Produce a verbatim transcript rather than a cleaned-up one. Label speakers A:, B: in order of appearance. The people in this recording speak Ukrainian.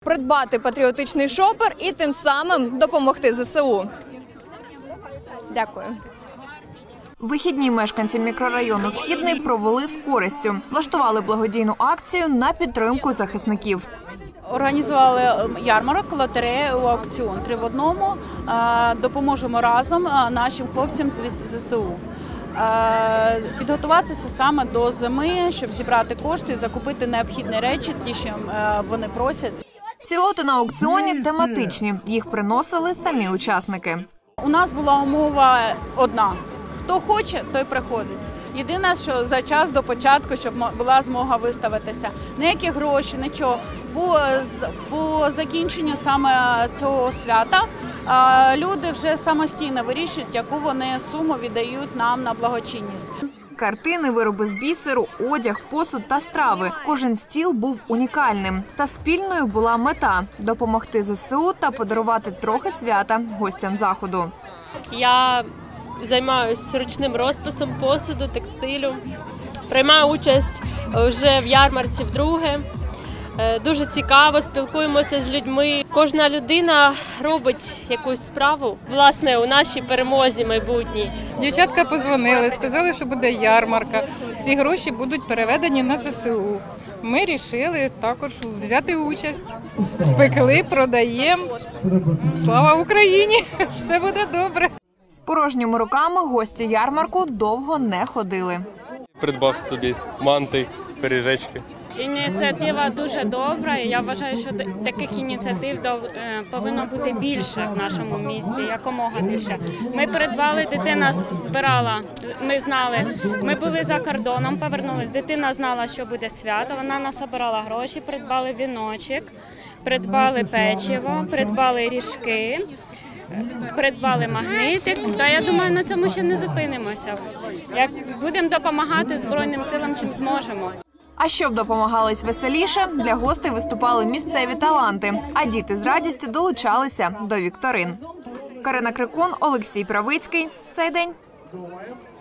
A: Придбати патріотичний шопер і тим самим допомогти зе се у. Дякую.
B: Вихідні мешканці мікрорайону «Східний» провели з користю. Влаштували благодійну акцію на підтримку захисників.
C: Організували ярмарок, лотерею, аукціон три в одному. Допоможемо разом нашим хлопцям з зе се у. Підготуватися саме до зими, щоб зібрати кошти і закупити необхідні речі, ті, що вони просять.
B: Всі лоти на аукціоні тематичні. Їх приносили самі учасники.
C: У нас була умова одна. Хто хоче, той приходить. Єдине, що за час до початку, щоб була змога виставитися. Ніякі гроші, нічого. По, по закінченню саме цього свята люди вже самостійно вирішують, яку вони суму віддають нам на благочинність.
B: Картини, вироби з бісеру, одяг, посуд та страви. Кожен стіл був унікальним. Та спільною була мета – допомогти зе се у та подарувати трохи свята гостям заходу.
D: Я займаюся ручним розписом посуду, текстилю. Приймаю участь вже в ярмарці вдруге. Дуже цікаво, спілкуємося з людьми. Кожна людина робить якусь справу, власне, у нашій перемозі майбутній.
E: Дівчатка подзвонили, сказали, що буде ярмарка. Всі гроші будуть переведені на зе се у. Ми вирішили також взяти участь. Спекли, продаємо. Слава Україні! Все буде добре.
B: З порожніми руками гості ярмарку довго не ходили.
F: Придбав собі манти, пиріжечки.
G: Ініціатива дуже добра, і я вважаю, що таких ініціатив повинно бути більше в нашому місті, якомога більше. Ми придбали, дитина збирала, ми знали, ми були за кордоном, повернулись, дитина знала, що буде свято, вона насобирала гроші, придбали віночок, придбали печиво, придбали ріжки, придбали магнитик. Та я думаю, на цьому ще не зупинимося. Як будемо допомагати Збройним силам, чим зможемо.
B: А щоб допомагались веселіше, для гостей виступали місцеві таланти, а діти з радістю долучалися до вікторин. Карина Крикун, Олексій Правицький. Цей день.